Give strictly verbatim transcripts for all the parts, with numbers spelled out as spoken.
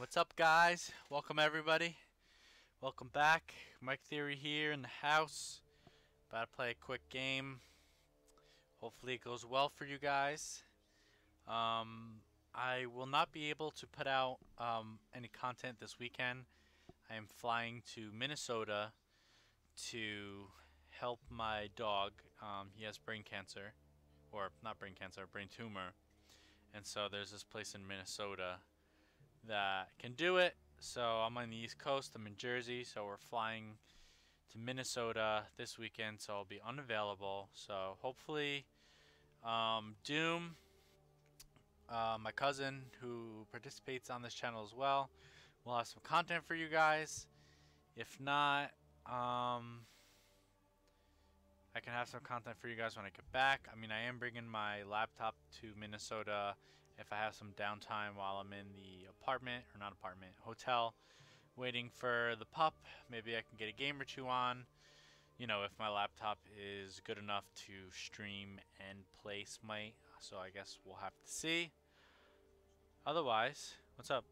What's up, guys? Welcome, everybody. Welcome back. Mike Theory here in the house. About to play a quick game. Hopefully it goes well for you guys. Um, I will not be able to put out um, any content this weekend. I am flying to Minnesota to help my dog. Um, he has brain cancer. Or, not brain cancer, brain tumor. And so there's this place in Minnesota that can do it. So I'm on the East Coast. I'm in Jersey, so we're flying to Minnesota this weekend. So I'll be unavailable. So hopefully, um, Doom, uh, my cousin who participates on this channel as well, will have some content for you guys. If not, um, I can have some content for you guys when I get back. I mean, I am bringing my laptop to Minnesota if I have some downtime while I'm in the apartment, or not apartment, hotel, waiting for the pup. Maybe I can get a game or two on, you know, if my laptop is good enough to stream and play Smite. So I guess we'll have to see. Otherwise, what's up?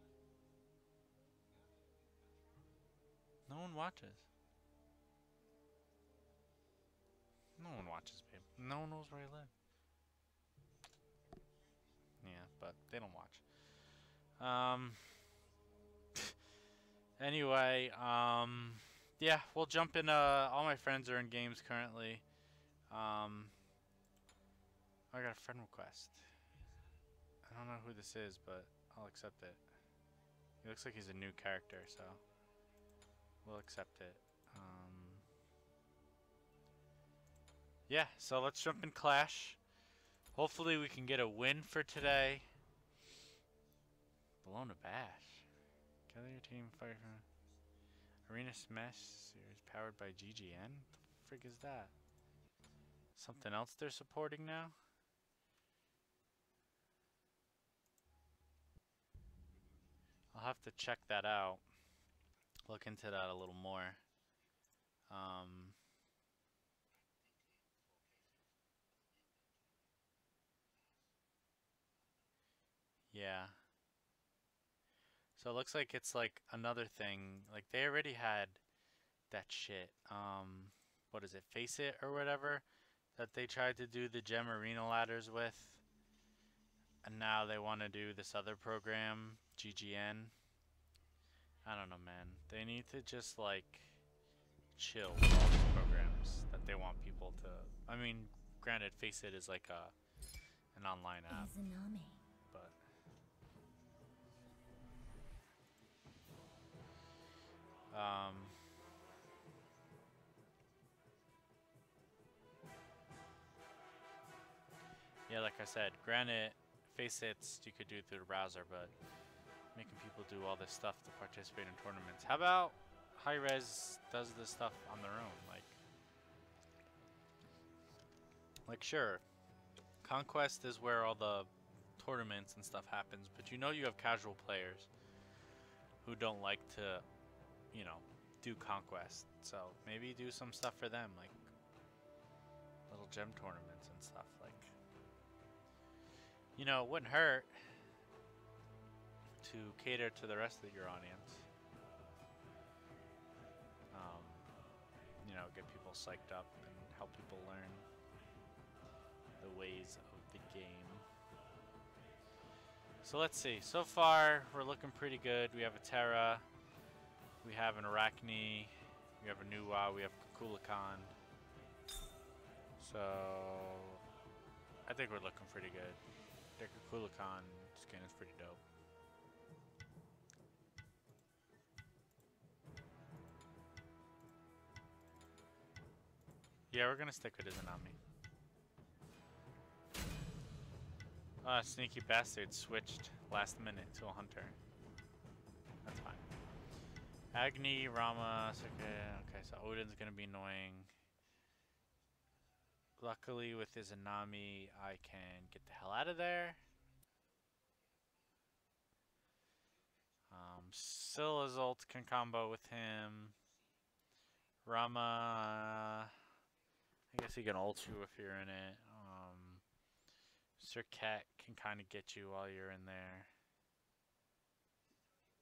No one watches. No one watches, babe. No one knows where I live. Yeah, but they don't watch. Um. Anyway, um, yeah, we'll jump in. Uh, all my friends are in games currently. Um, I got a friend request. I don't know who this is, but I'll accept it. He looks like he's a new character, so we'll accept it. Um, yeah, so let's jump in Clash. Hopefully we can get a win for today. Blown a bash. Gather your team, fight for Arena Smash Series powered by G G N? What the frig is that? Something else they're supporting now? I'll have to check that out. Look into that a little more. Um, yeah. So it looks like it's like another thing. Like they already had that shit. Um, what is it? Face It or whatever that they tried to do the Gem Arena ladders with. And now they want to do this other program, G G N. I don't know, man. They need to just like chill with all these programs that they want people to. I mean, granted, Face It is like a an online app, Izanami. but um. Yeah, like I said, granted, Face It you could do it through the browser, but making people do all this stuff to participate in tournaments. How about hi-rez does this stuff on their own? Like, like sure, Conquest is where all the tournaments and stuff happens, but you know you have casual players who don't like to, you know, do Conquest. So maybe do some stuff for them, like little gem tournaments and stuff. Like, you know, it wouldn't hurt to cater to the rest of your audience. Um, you know, get people psyched up and help people learn the ways of the game. So let's see. So far, we're looking pretty good. We have a Terra. We have an Arachne. We have a Nuwa. We have Kukulkan. So I think we're looking pretty good. The Kukulkan skin is pretty dope. Yeah, we're gonna stick with Izanami. Ah, sneaky bastard switched last minute to a hunter. That's fine. Agni, Rama, okay, okay, so Odin's gonna be annoying. Luckily with Izanami, I can get the hell out of there. Um, Scylla's ult can combo with him. Rama, I guess he can ult you if you're in it. Um, Sir Cat can kind of get you while you're in there.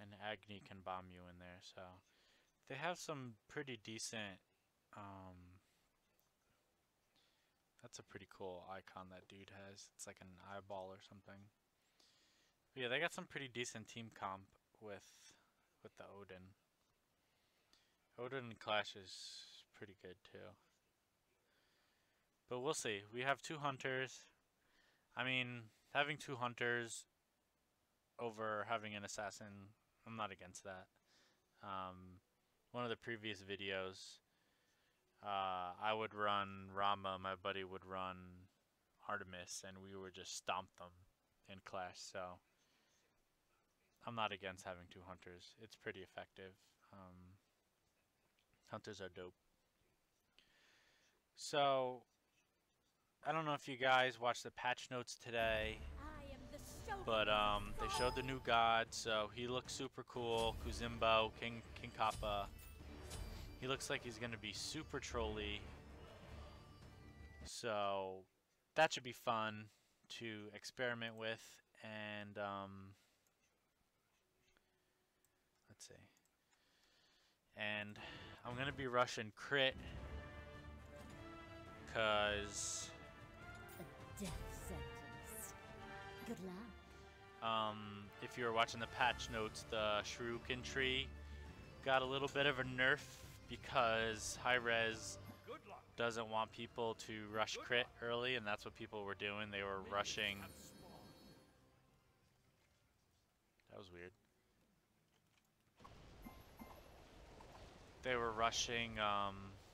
and Agni can bomb you in there. So they have some pretty decent. Um, that's a pretty cool icon that dude has. It's like an eyeball or something. But yeah, they got some pretty decent team comp with with the Odin. Odin Clash is pretty good too. But we'll see. We have two hunters. I mean, having two hunters over having an assassin, I'm not against that. Um, one of the previous videos, uh, I would run Rama, my buddy would run Artemis, and we would just stomp them in Clash. So I'm not against having two hunters. It's pretty effective. Um, hunters are dope. So I don't know if you guys watched the patch notes today, but um, they showed the new god, so he looks super cool. Kuzimbo, King King Kappa. He looks like he's gonna be super trolly. So that should be fun to experiment with, and um, let's see. And I'm gonna be rushing crit, cause a death sentence. Good luck. Um, if you were watching the patch notes, the Shuriken tree got a little bit of a nerf because hi-rez doesn't want people to rush crit early, and that's what people were doing. They were rushing. That was weird. They were rushing. Um,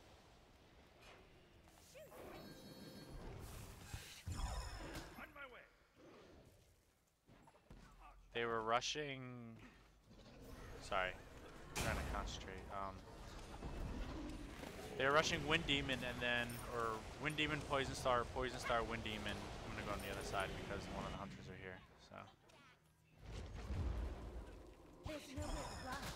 They were rushing. Sorry, I'm trying to concentrate. Um, they were rushing Wind Demon and then, or Wind Demon, Poison Star, Poison Star, Wind Demon. I'm gonna go on the other side because one of the hunters are here. So. There's nowhere to run.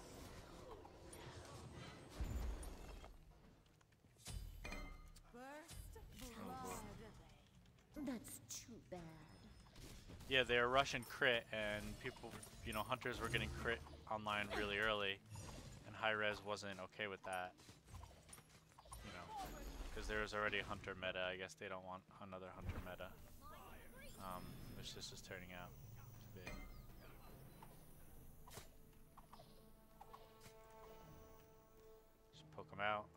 Burst blood. That's too bad. Yeah, they were rushing crit, and people, you know, hunters were getting crit online really early, and hi-rez wasn't okay with that, you know, because there was already a hunter meta. I guess they don't want another hunter meta, um, which this is turning out to be. Just poke them out.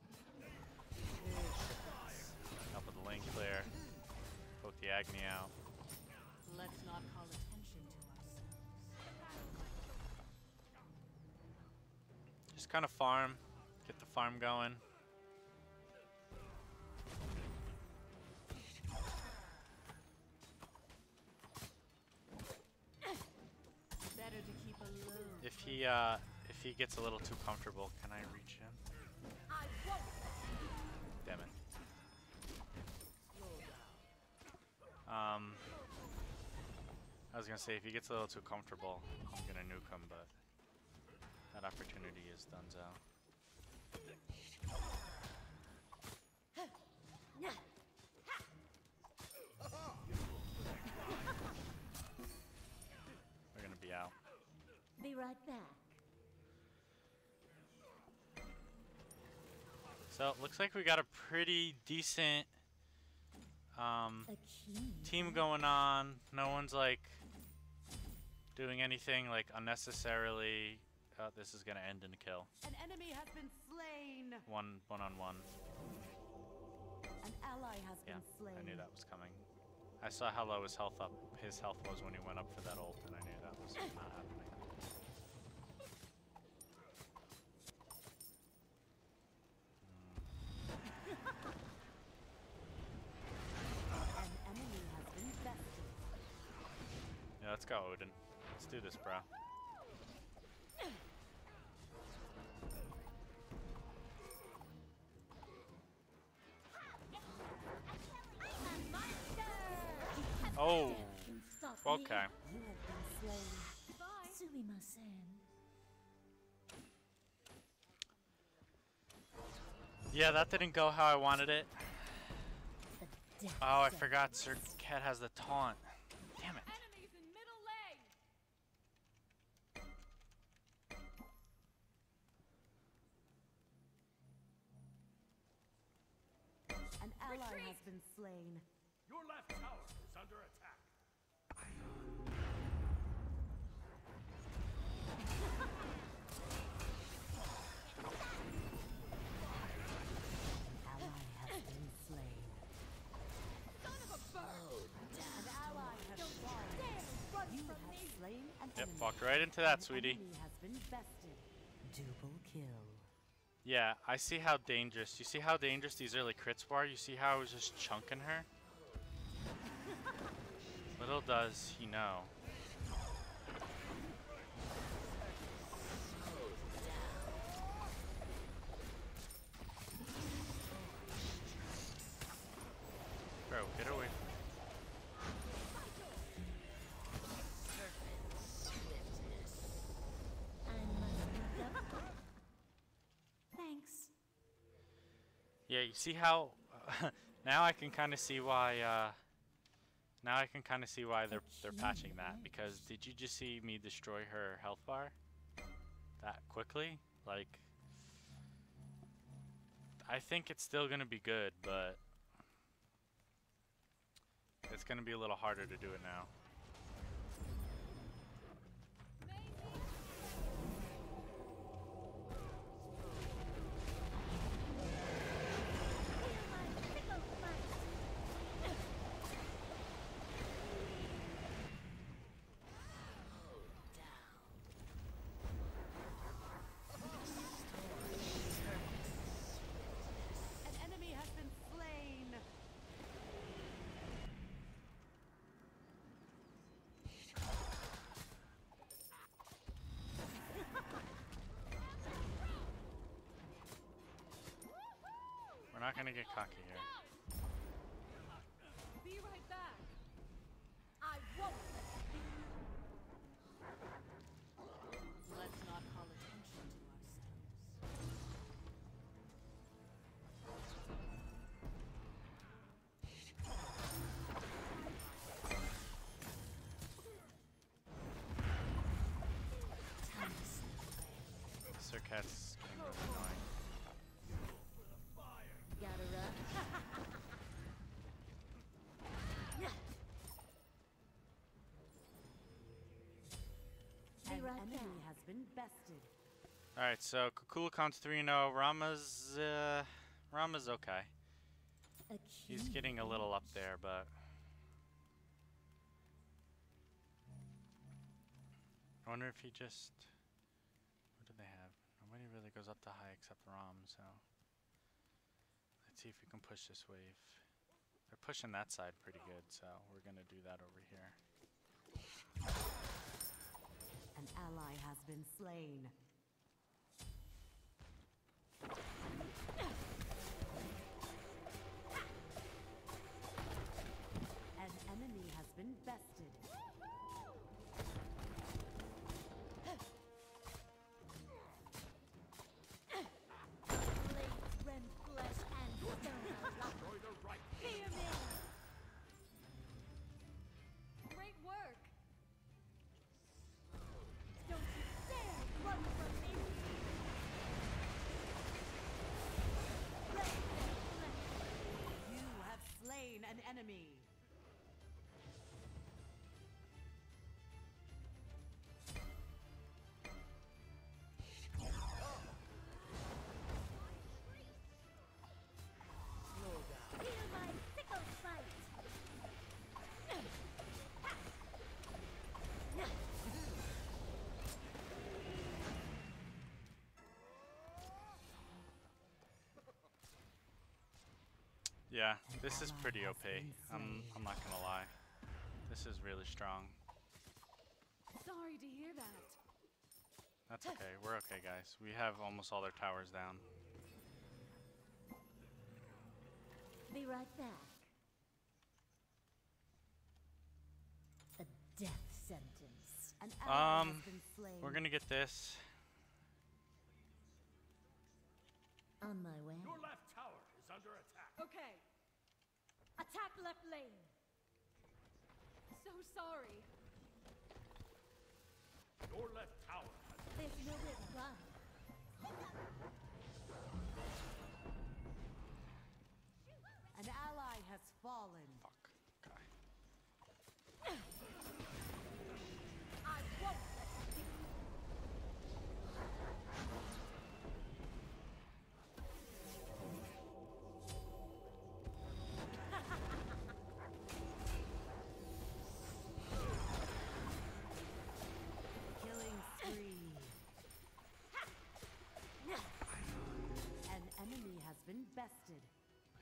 Help with the lane clear. Poke the Agni out. Let's not call attention to ourselves. Just kind of farm, get the farm going. Better to keep alone. If he uh, if he gets a little too comfortable, can I reach him? I won't. Damn it. Um. I was gonna say, if he gets a little too comfortable, I'm gonna nuke him, but that opportunity is donezo. We're gonna be out. Be right back. So it looks like we got a pretty decent um, A key. team going on. No one's like doing anything like unnecessarily. Oh, this is gonna end in a kill. An enemy has been slain. One, one on one. An ally has Yeah, been slain. I knew that was coming. I saw how low his health up. His health was when he went up for that ult, and I knew that was not happening. An enemy has been bested. Yeah, let's go, Odin. Let's do this, bro. Oh, okay. You have been slain. Sumimasen. Yeah, that didn't go how I wanted it. The death Oh, I sentence. forgot Sir Cat has the taunt. Damn it. Enemies in middle lane. ally Retreat! has been slain. Your left tower is under attack. Ally has been slain. Son of a bird! An ally has Don't fallen. dare run You from have me! slain an Yep, enemy. walked right into that, An sweetie. enemy has been bested. Double kill. Yeah, I see how dangerous. You see how dangerous these early crits were? You see how I was just chunking her? Little does he know. Bro, get away. I must be done. Thanks. Yeah, you see how now I can kind of see why uh now I can kind of see why they're they're patching that, because did you just see me destroy her health bar that quickly? Like, I think it's still going to be good, but it's going to be a little harder to do it now. An enemy has been slain. We're not going to get cocky here. Be right back! I won't! Let's not call attention to ourselves. Sir Cat's getting really annoying. Gotta run. An Be right enemy back. has been bested. Alright, so Kukulakon's three and oh. Rama's, uh, Rama's okay. A He's key. getting a little up there, but I wonder if he just... What do they have? Nobody really goes up to high except Ram, so... Let's see if we can push this wave. They're pushing that side pretty good, so we're gonna do that over here. An ally has been slain. An enemy has been bested. Blades rend flesh and stone alive. Destroy the right. Hear me. Great work! Don't you dare run from me. Blades rend flesh. You have slain an enemy. Feel my sickle bite. Yeah, this is pretty O P. I'm, I'm not gonna lie. This is really strong. Sorry to hear that. That's okay. We're okay, guys. We have almost all their towers down. Be right back. A death sentence. An ally Um, has been slain. We're gonna get this. On my way. Your left tower is under attack. Okay. Attack left lane. So sorry. Your left tower has There's no reply. An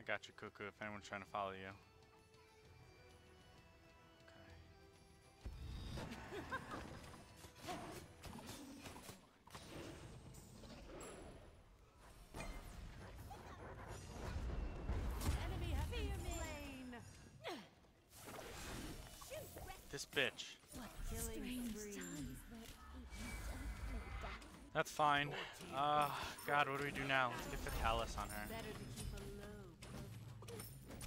got you, Cuckoo, if anyone's trying to follow you. Enemy has been slain. This bitch. What Killing strange spree. times that even don't lay down. That's fine. Uh, God, what do we do now? Let's get the Talus on her. Better to keep a low profile.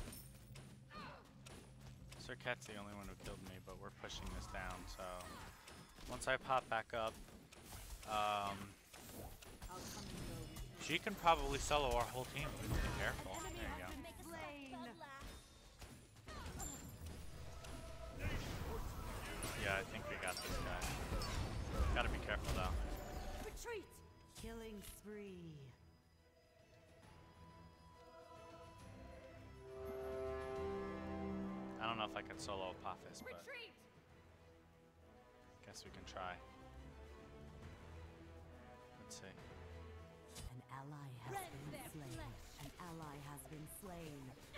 Sir Cat's the only one who killed me, but we're pushing this down, so... Once I pop back up, um... I'll come and go with you. she can probably solo our whole team. Be careful. Enemy There you go. has been slain. Yeah, I think we got this guy. Gotta be careful, though. Retreat. Killing spree. I don't know if I can solo Apophis, but Retreat! guess we can try. Let's see. An ally has Rend been their slain. flesh. An ally has been slain.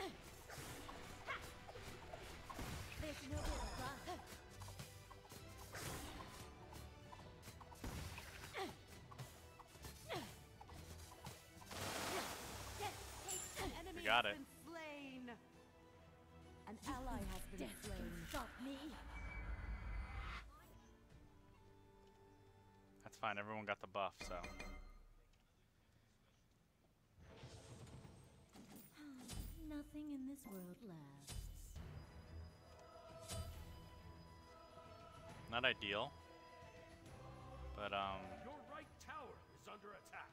There's no way to run. An enemy got has it. been slain. An ally has been Death slain. can stop me. That's fine, everyone got the buff, so... Nothing in this world lasts. Not ideal. But, um... Your right tower is under attack.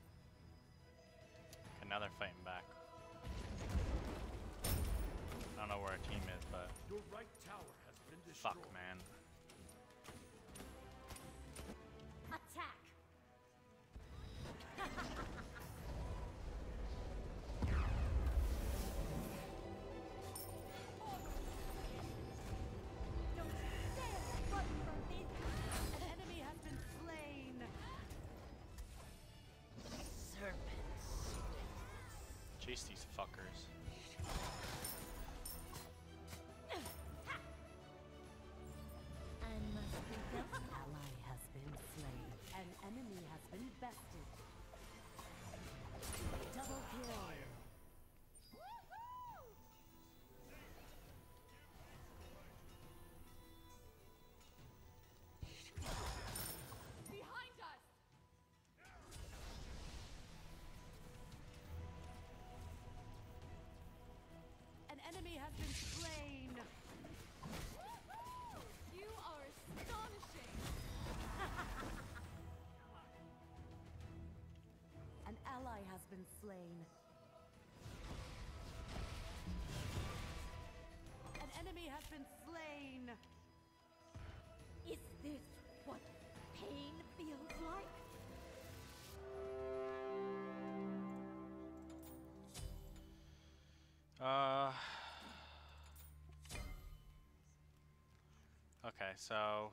okay, now they're fighting back. I don't know where our team is, but... Your right tower has been destroyed. fuck, man. Attack! Don't dare run from me. An enemy has been slain. Serpents. Chase these fuckers. I must be An done. ally has been slain. An enemy has been bested. Double kill. Behind us! An enemy has been slain. You are astonishing! An ally has been slain. An enemy has been slain. Is this what pain feels like? Uh... Okay, so...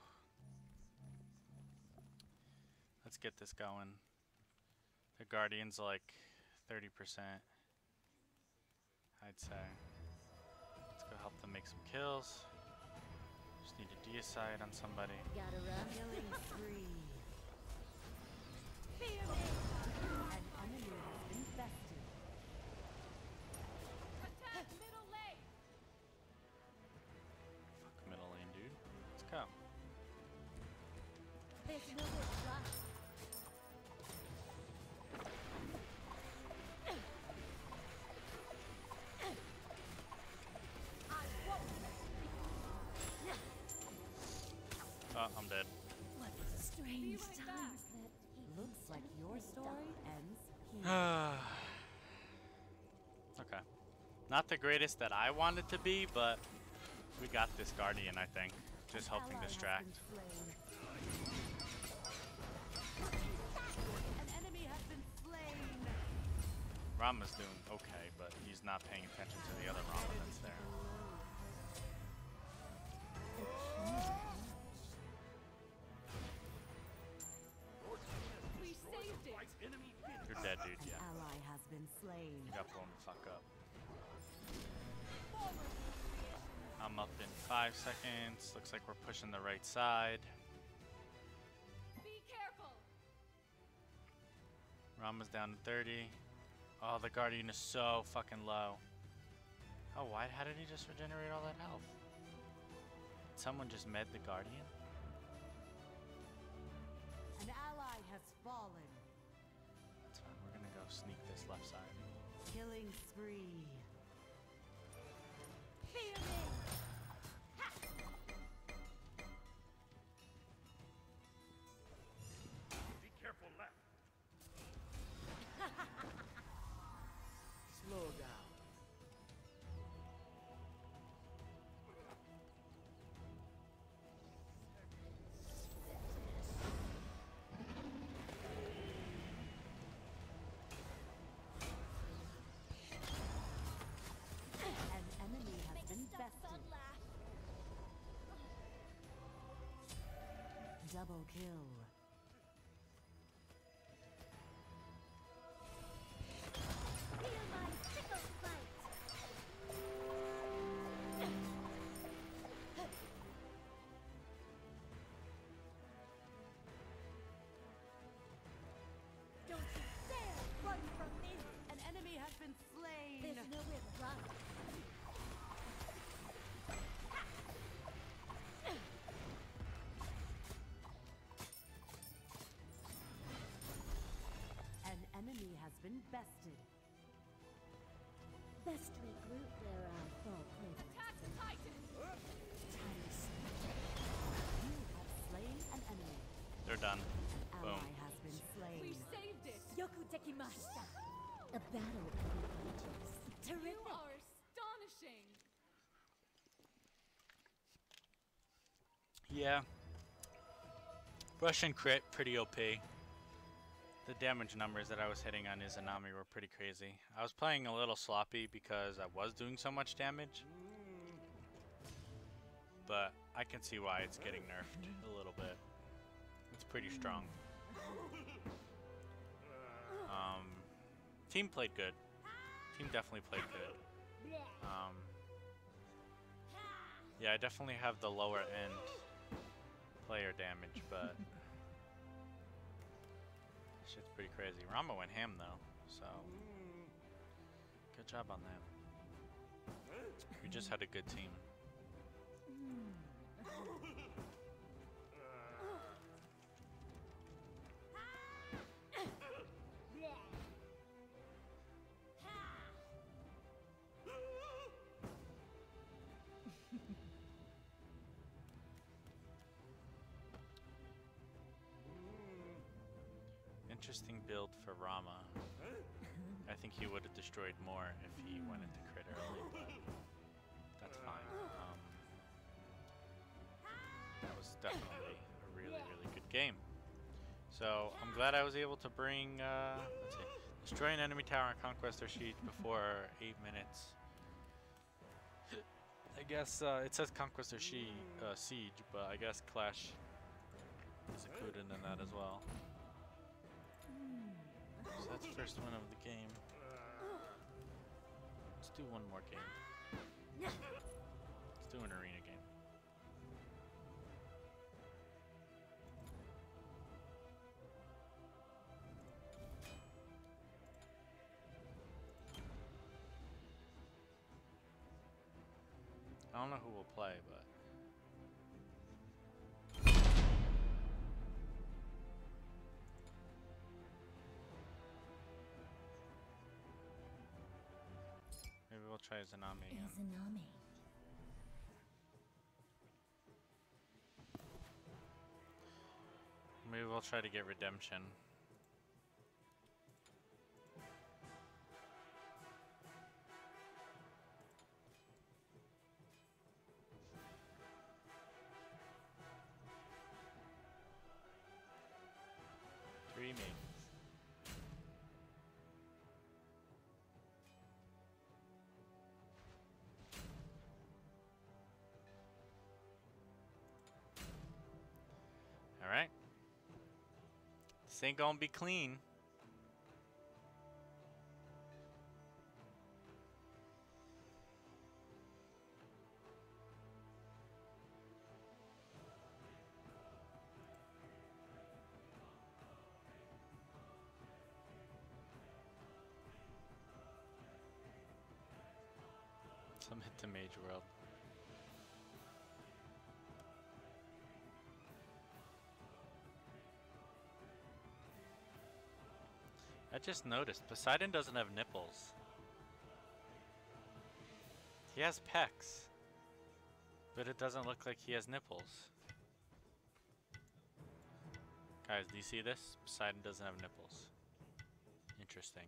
let's get this going. The Guardian's like thirty percent, I'd say. Let's go help them make some kills. Just need to deicide on somebody. Gotta run. Killing spree. Fear me. An enemy has been bested. Attack middle lane! Fuck middle lane, dude. Let's go. There's no way to run. I won't! Oh, I'm dead. What strange right times back. that Looks like your story ends here. Okay. Not the greatest that I wanted to be, but we got this Guardian, I think. Just helping Ally has distract. been slain. An enemy has been slain. Rama's doing okay, but he's not paying attention to the other Rama that's there. We saved it! Right enemy hit. You're dead, dude, An yeah. ally has been slain. You got blown the fuck up. Five seconds. Looks like we're pushing the right side. Be careful. Rama's down to thirty. Oh, the Guardian is so fucking low. Oh, why? How did he just regenerate all that health? Did someone just med the Guardian? An ally has fallen. That's fine. We're gonna go sneak this left side. Killing spree. Fear me. Be careful left. Slow down. An enemy has Make a been stop bested. sun laugh. Double kill. Feel my sickle bite. Don't you dare run from me. An enemy has been slain. There's nowhere to run. An enemy has been bested. Best regroup their uh, fall players. Attack the Titan. You have slain an enemy. They're done. An Boom. ally has been slain. We saved it. Yoku dekimashita. A battle of the ages. You Terrific. are astonishing. Yeah. Russian crit, pretty O P. The damage numbers that I was hitting on Izanami were pretty crazy. I was playing a little sloppy because I was doing so much damage. But I can see why it's getting nerfed a little bit. It's pretty strong. Um, team played good. Team definitely played good. Um, yeah, I definitely have the lower end player damage, but shit's pretty crazy. Rama went ham though, so good job on that. We just had a good team. Interesting build for Rama. I think he would have destroyed more if he went into crit early, but that's fine. Um, that was definitely a really, really good game. So I'm glad I was able to bring, uh, let's see, destroy an enemy tower and conquest their siege before eight minutes. I guess uh, it says conquest their she, uh, siege, but I guess clash is included in that as well. So that's first win of the game. Let's do one more game. Let's do an arena game. I don't know who will play, but maybe we'll try Izanami again. Izanami. Maybe we'll try to get redemption. Three mains. Alright. This ain't gonna be clean. Submit to Mage World. I just noticed Poseidon doesn't have nipples. He has pecs, but it doesn't look like he has nipples. Guys, do you see this? Poseidon doesn't have nipples. Interesting.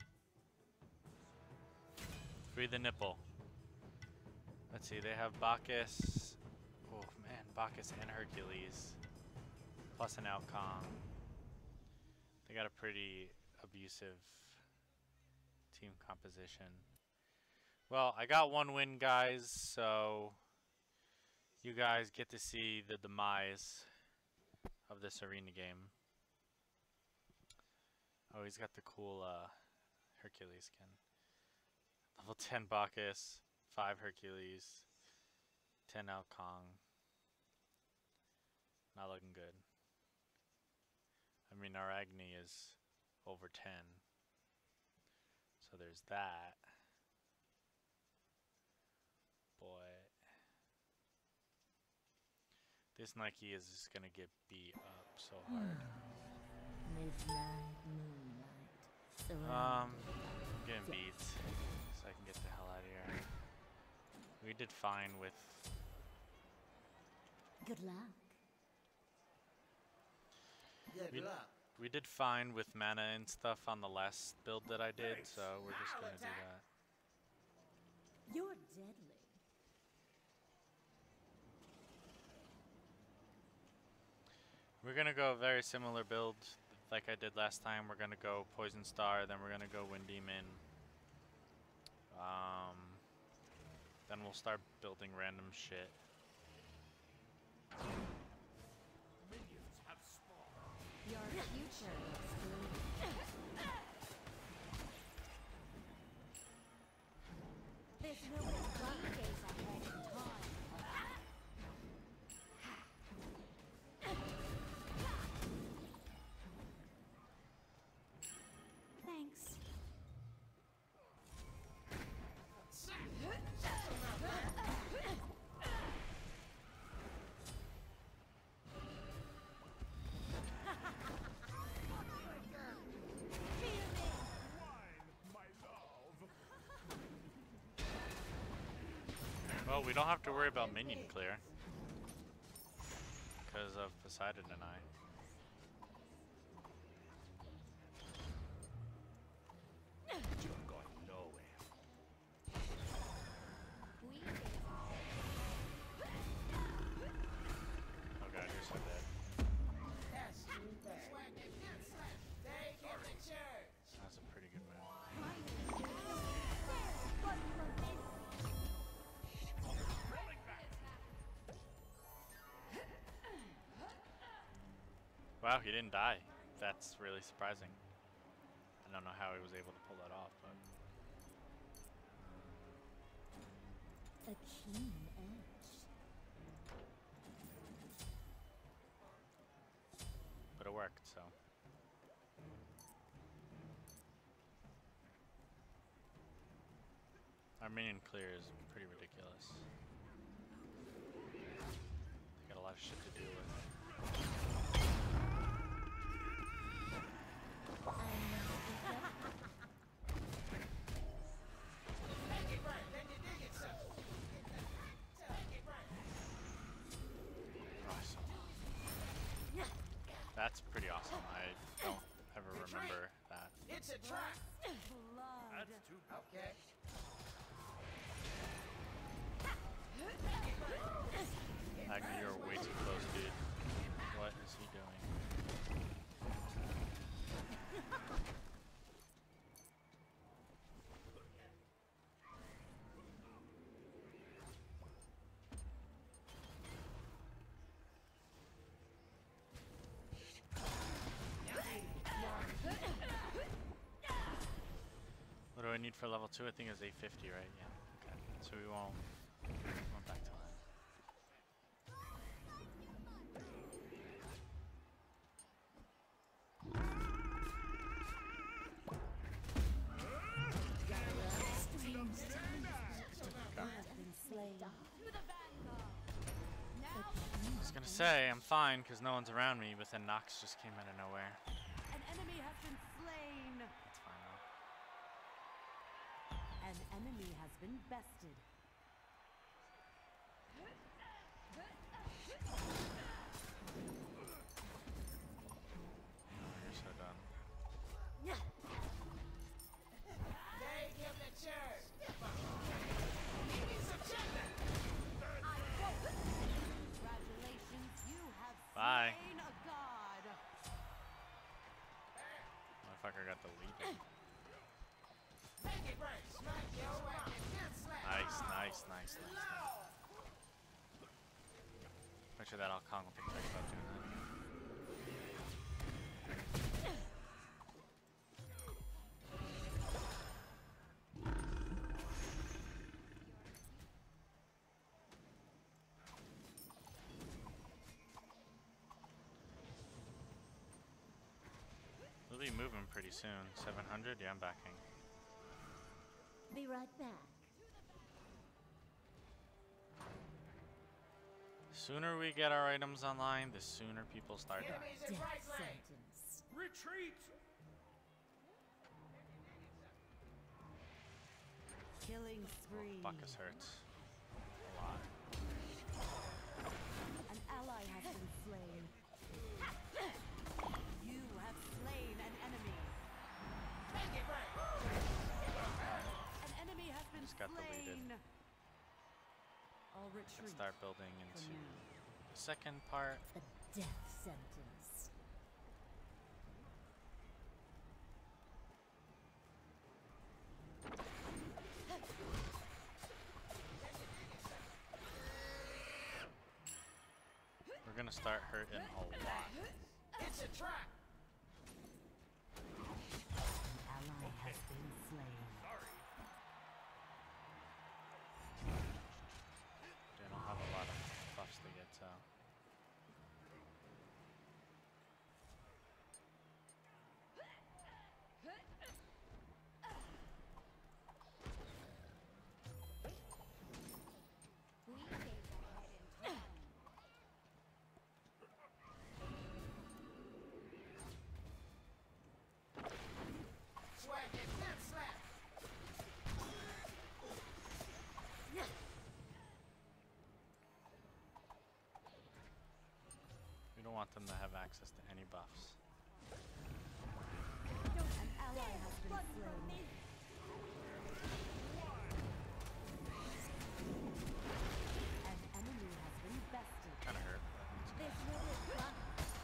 Free the nipple. Let's see, they have Bacchus. Oh man, Bacchus and Hercules. Plus an Outcom. They got a pretty abusive team composition. Well, I got one win, guys, so you guys get to see the demise of this arena game. Oh, he's got the cool uh, Hercules skin. Level ten Bacchus, five Hercules, ten Alkong. Not looking good. I mean, our Agni is over ten. So there's that. Boy. This Nike is just gonna get beat up so hard. Midnight moonlight. Um, I'm getting beat, so I can get the hell out of here. We did fine with. Good luck. We, we did fine with mana and stuff on the last build that I did, so we're just gonna do that. You're deadly. We're gonna go a very similar build like I did last time. We're gonna go Poison Star, then we're gonna go Wind Demon. Um, then we'll start building random shit. Minions have spawned. Your future looks gloomy. There's no dark days ahead in time. Thanks. Well, we don't have to worry about minion clear because of Poseidon and I. You're going nowhere. Oh god, you're so dead. That's a pretty good move. Wow, he didn't die. That's really surprising. I don't know how he was able to pull that off, but A keen edge. but it worked, so. Our minion clear is pretty ridiculous. They got a lot of shit to deal with. Awesome. That's pretty awesome. I don't ever remember that. It's a trap. That's too bad. Okay. Agni, you're way too close, dude. What is he doing? What do I need for level two? I think it's eight fifty, right? Yeah. Okay. So we won't. We won't back to that. Okay. say, I'm fine because no one's around me, but then Nox just came out of nowhere. An enemy has been slain. That's fine though. An enemy has been bested. You're so done. Congratulations, you have Bye. slain a god. Motherfucker got deleted. Nice, nice, nice, nice, nice. Picture that Hong Kong will think twice about doing that. We'll be moving pretty soon. seven hundred? Yeah, I'm backing. Be right back. Sooner we get our items online, the sooner people start dying. Death sentence. Retreat! Killing spree. Buckus hurts. A lot. An ally has been slain. You have slain an enemy. An enemy has been Just got slain. deleted. I'll Let's retreat. start building into for now. the second part. A death sentence. We're gonna start hurting a lot. It's a trap! An ally has been slain. Sorry. They don't have a lot of buffs to get, so. Swag it, then slap! We don't want them to have access to any buffs. An ally has been slain. An enemy has been bested. Kinda hurt. There's no fun.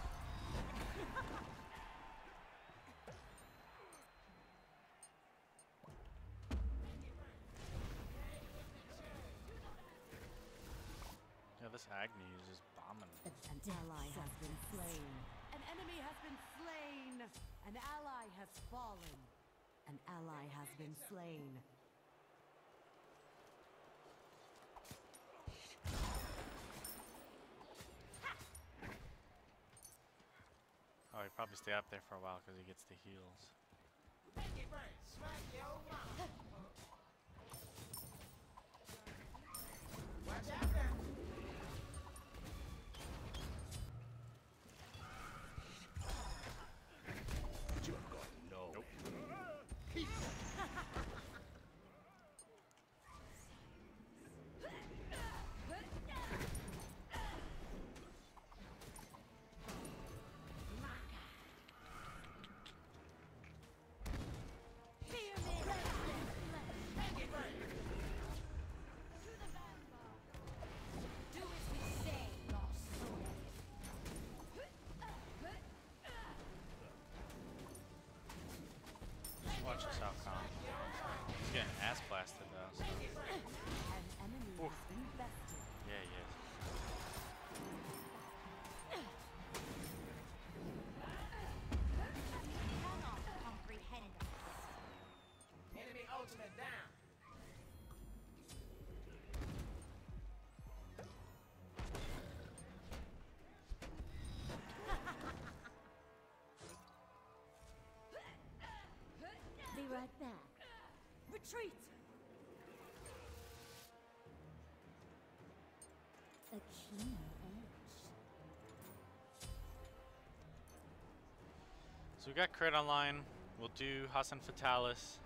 Yeah, this Agni is just bombing. A An ally has been slain. An enemy has been slain. An ally has fallen. An ally has been slain. Oh, he probably stay up there for a while because he gets the heals. Make it rain, smack your mouth! Watch out now! You're going nowhere. Nope. Just watch this outcome. He's getting ass blasted though, so. An enemy Oof. has been bested. Yeah, he is. Cannot comprehend us. Enemy ultimate down! Be right back. Retreat! A keen edge. So we got crit online. We'll do Hassan Fatalis.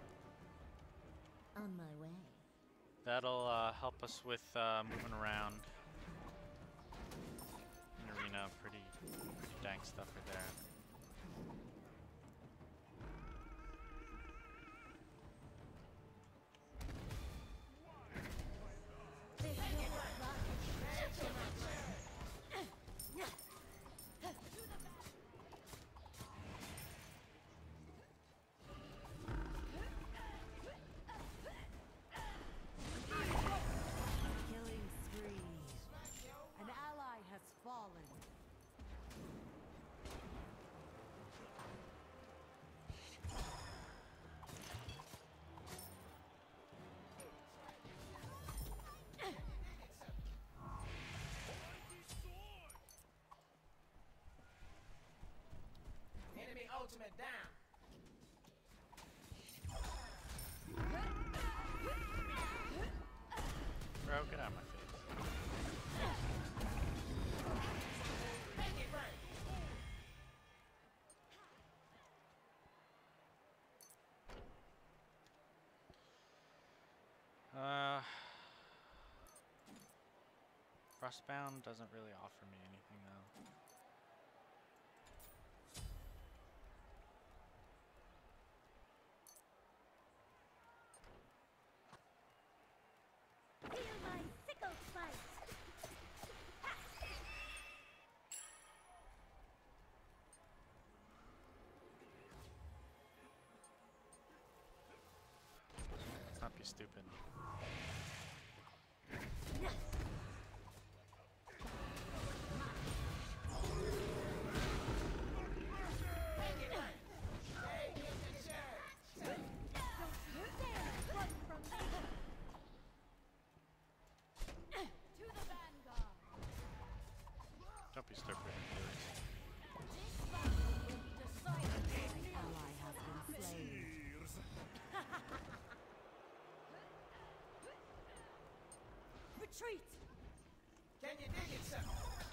On my way. That'll uh, help us with uh, moving around in arena. Pretty, pretty dank stuff right there. Killing spree. An ally has fallen. Enemy ultimate down. Bro, get out of my face. Make it rain. Uh, Frostbound doesn't really offer me anything though. Feel my sickle spike. Let's not be stupid. Make it rain. Hey, give the church. Run from me. To the vanguard. Don't be stupid. Ally has been slain. Retreat. Can you dig it, son?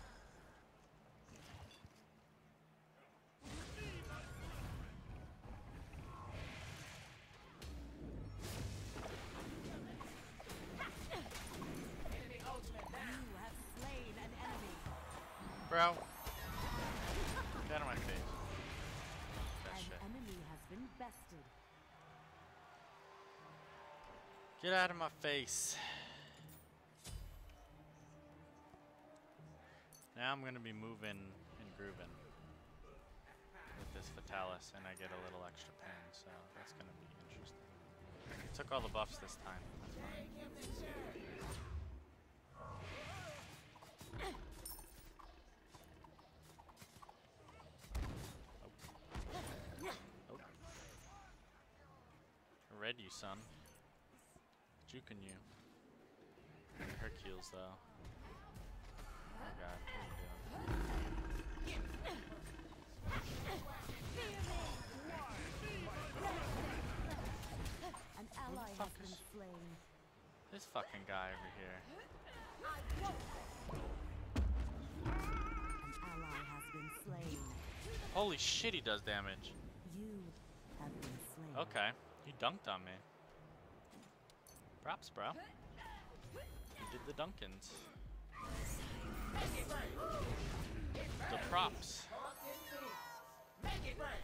Enemy ultimate down. You have slain an enemy. Bro, get out of my face. That An shit. enemy has been bested. Get out of my face. Now I'm gonna be moving and grooving with this Fatalis, and I get a little extra pen, so that's gonna be interesting. Took all the buffs this time. That's fine. Hey, give the church. Red you, son. Juking you. Hercules, though. Oh god, what are you doing? An ally fuck has been is- slain. This fucking guy over here. An ally has been slain. Holy shit, he does damage. You have been slain. Okay, he dunked on me. Props, bro. He did the Dunkins. Make it rain. The props. Make it rain.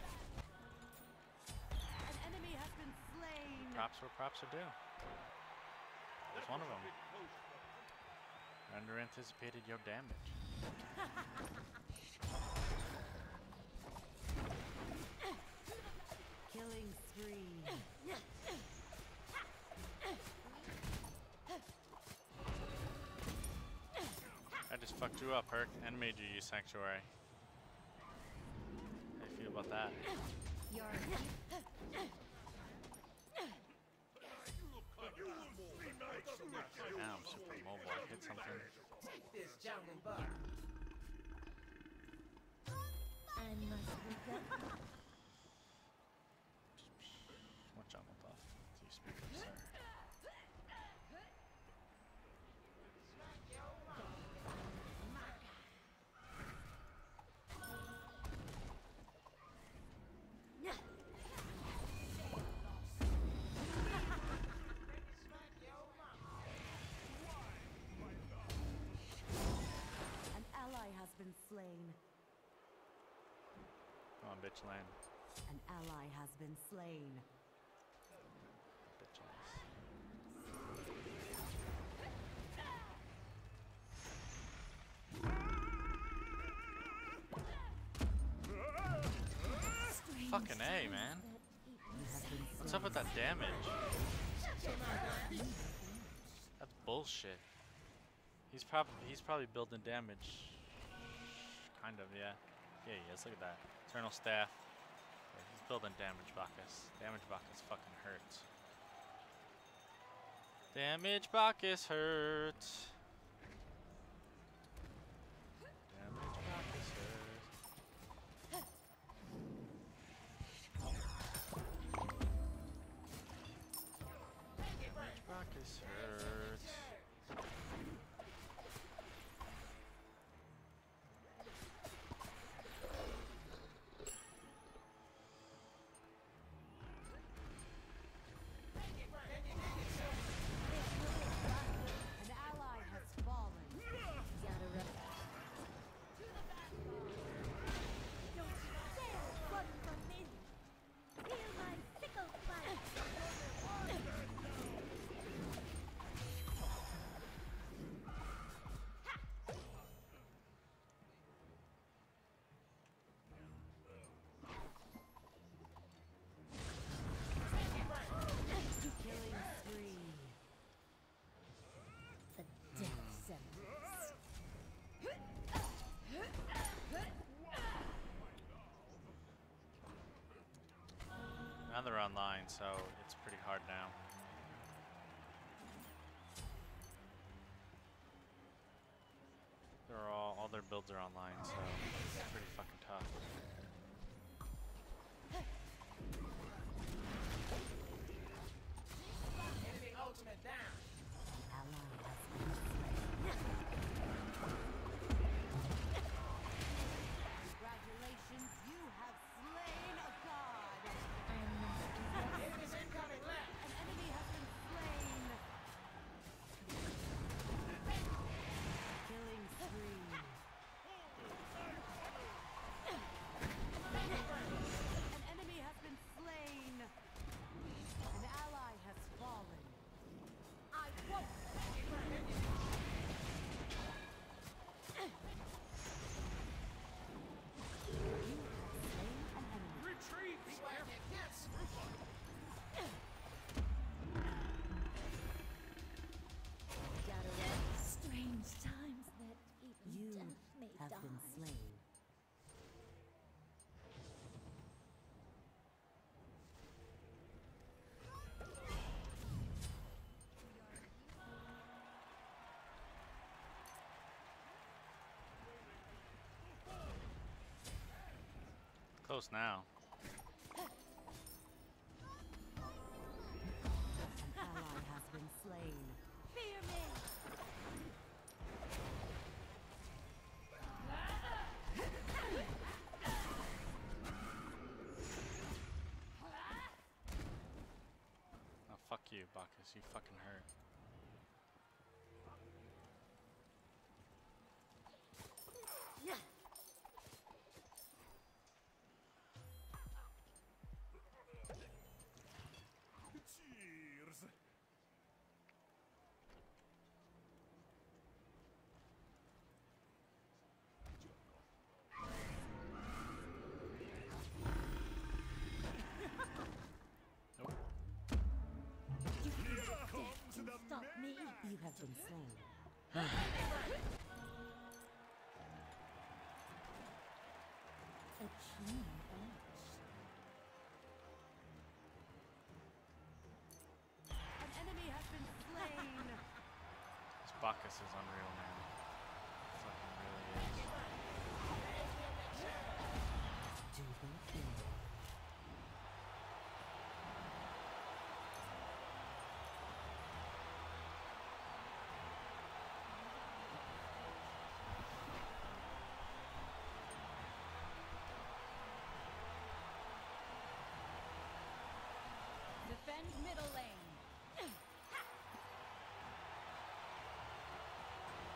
An enemy has been slain. Props where props are due. There's one of them. Under anticipated your damage. Killing spree. I just fucked you up, Herc, and made you use Sanctuary. How do you feel about that? Your Now I'm super mobile. I hit something. Take this jungle buck. I must regret. What jungle buff do you speak of, sir? slain. Come on, bitch land. An ally has been slain. Bitch ass. Fucking A, man. What's up with that damage? That's bullshit. He's probably he's probably building damage. Kind of, yeah. Yeah, he is. Look at that. Eternal staff. Yeah, he's building damage, Bacchus. Damage Bacchus fucking hurts. Damage Bacchus hurts. Damage Bacchus hurts. Damage Bacchus hurts. An ally has fallen. Don't dare run from me! Feel my sickle bite! Killing spree. The death sentence. Now they're online, so it's pretty hard now. They're all all their builds are online, so it's pretty fucking tough. Enemy ultimate down. Ally has been slain. Congratulations, you have slain a god. Enemies incoming left. An enemy has been slain. Killing spree. An enemy has been slain. An ally has fallen. I won't! Retreat. Beware of hits. Strange times that even You death may have die. been slain. Close now. An ally has been slain. Fear me! Oh, fuck you, Bacchus. You fucking hurt. Cheers. Nope. You can't stop me! You have been slain. A keen edge. An enemy has been slain. This Bacchus is unreal, man. Fucking really is. Double kill. Defend middle lane.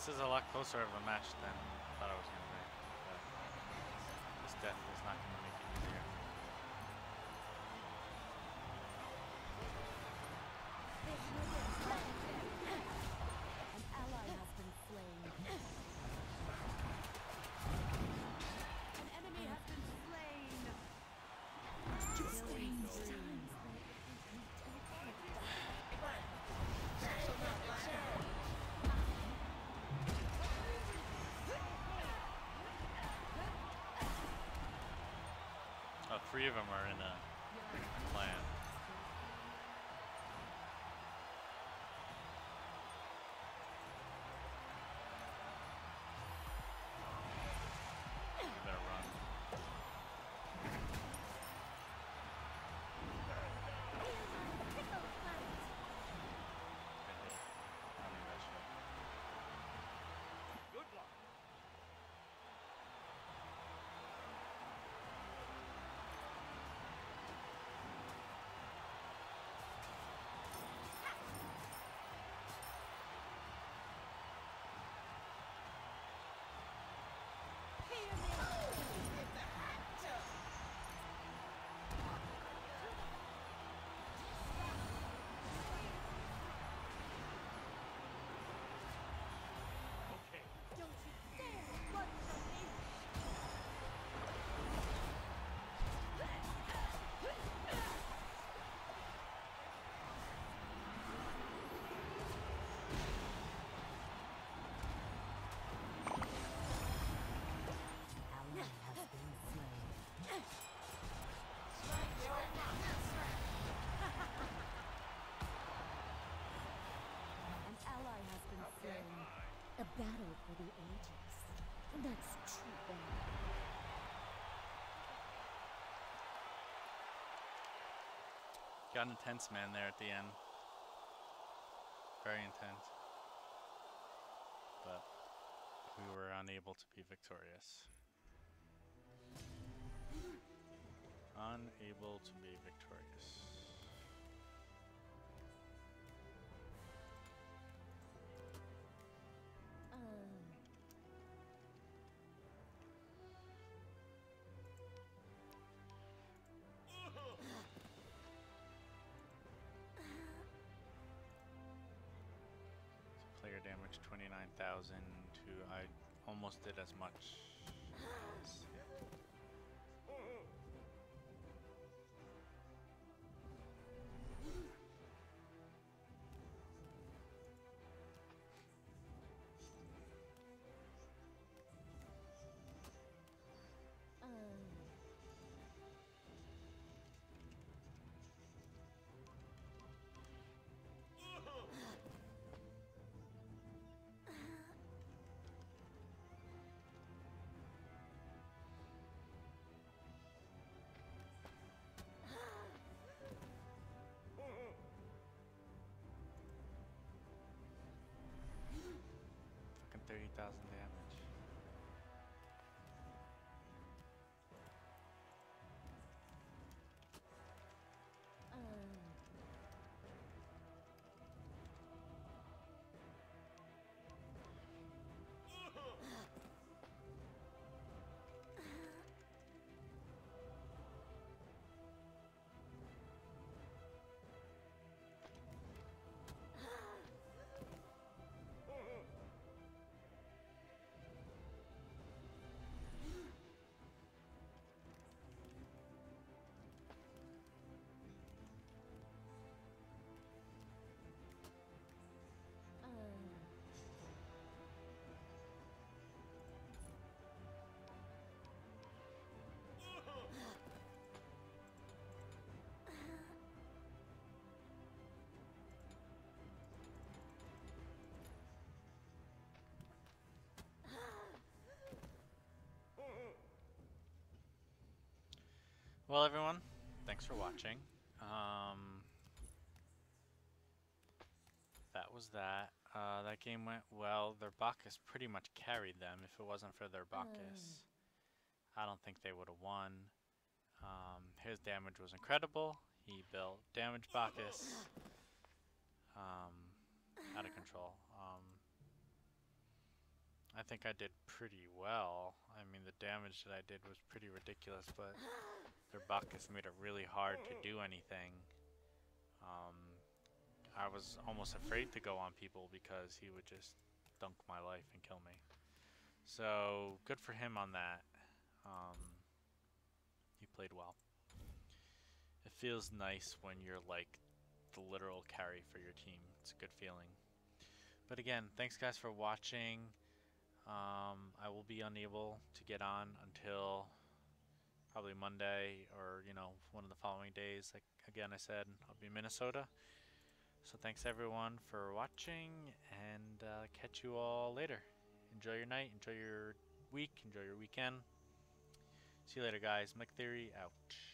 This is a lot closer of a match than I thought it was going to be. But this death is not going to make it easier. An ally has been slain. An enemy has been slain. Killing spree. Oh, three of them are in a clan. You better run. Good hit. I don't need that shit. Good luck. Okay. Don't you dare run from me! Ally has been slain. An ally has been slain. A battle for the ages. That's too bad. Got an intense man there at the end. Very intense. But we were unable to be victorious. Unable to be victorious. Um, Player damage twenty-nine thousand to I almost did as much. as- um, Fucking thirty thousand damage. um. Well, everyone, thanks for watching. Um, that was that. Uh, that game went well. Their Bacchus pretty much carried them. If it wasn't for their Bacchus, I don't think they would have won. Um, his damage was incredible. He built damage Bacchus. Um, out of control. Um, I think I did pretty well. I mean, the damage that I did was pretty ridiculous, but their Bacchus made it really hard to do anything. Um, I was almost afraid to go on people because he would just dunk my life and kill me. So, good for him on that. Um, he played well. It feels nice when you're like the literal carry for your team. It's a good feeling. But again, thanks guys for watching. Um, I will be unable to get on until probably Monday or, you know, one of the following days. Like again, I said, I'll be in Minnesota. So thanks everyone for watching, and uh, catch you all later. Enjoy your night, enjoy your week, enjoy your weekend. See you later guys. Mike Theory out.